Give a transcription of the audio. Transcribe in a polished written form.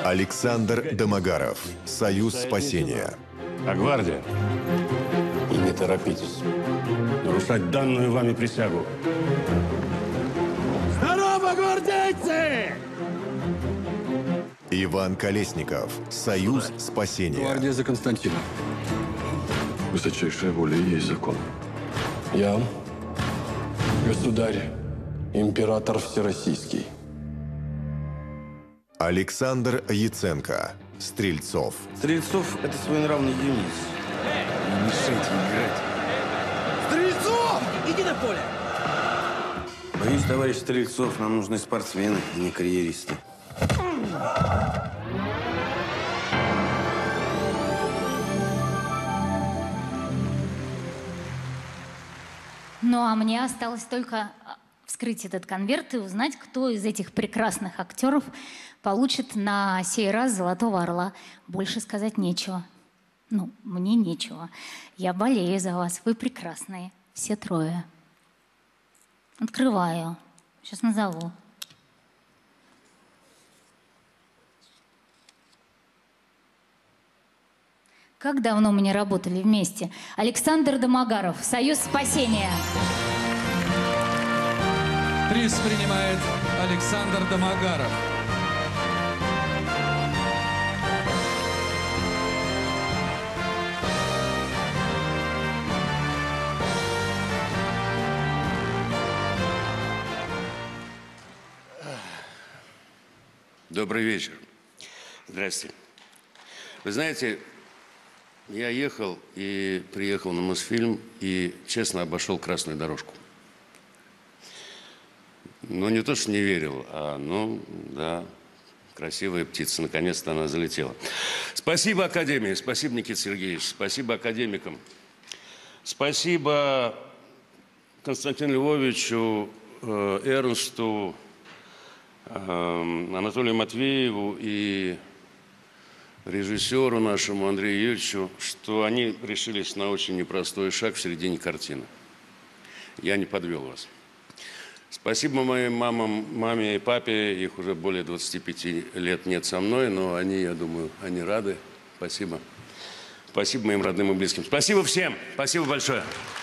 Александр Домогаров. Союз спасения. А гвардия? И не торопитесь нарушать данную вами присягу. Здорово, гвардейцы! Иван Колесников. Союз спасения. Гвардия за Константина. Высочайшая воля и есть закон. Я, государь, император всероссийский. Александр Яценко. Стрельцов. Стрельцов – это своенравный Денис. Не мешайте играть. Стрельцов! Иди на поле! Боюсь, товарищ Стрельцов, нам нужны спортсмены, а не карьеристы. Ну, а мне осталось только вскрыть этот конверт и узнать, кто из этих прекрасных актеров получит на сей раз «Золотого орла». Больше сказать нечего. Ну, мне нечего. Я болею за вас. Вы прекрасные. Все трое. Открываю. Сейчас назову. Как давно мы не работали вместе? Александр Домогаров, «Союз спасения». Приз принимает Александр Домогаров. Добрый вечер. Здрасте. Вы знаете, я ехал и приехал на Мосфильм и честно обошел красную дорожку. Ну, не то, что не верил, а, ну, да, красивая птица, наконец-то она залетела. Спасибо Академии, спасибо, Никита Сергеевич, спасибо академикам, спасибо Константину Львовичу, Эрнсту, Анатолию Матвееву и режиссеру нашему Андрею Юрьевичу, что они решились на очень непростой шаг в середине картины. Я не подвел вас. Спасибо моим маме и папе, их уже более 25 лет нет со мной, но они, я думаю, они рады. Спасибо. Спасибо моим родным и близким. Спасибо всем. Спасибо большое.